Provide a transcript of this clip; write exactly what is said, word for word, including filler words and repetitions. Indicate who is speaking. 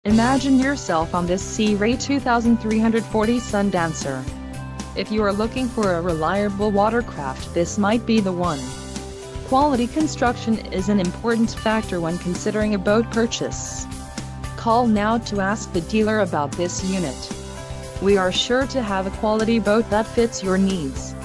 Speaker 1: Imagine yourself on this Sea Ray twenty-three forty Sundancer. If you are looking for a reliable watercraft, this might be the one. Quality construction is an important factor when considering a boat purchase. Call now to ask the dealer about this unit. We are sure to have a quality boat that fits your needs.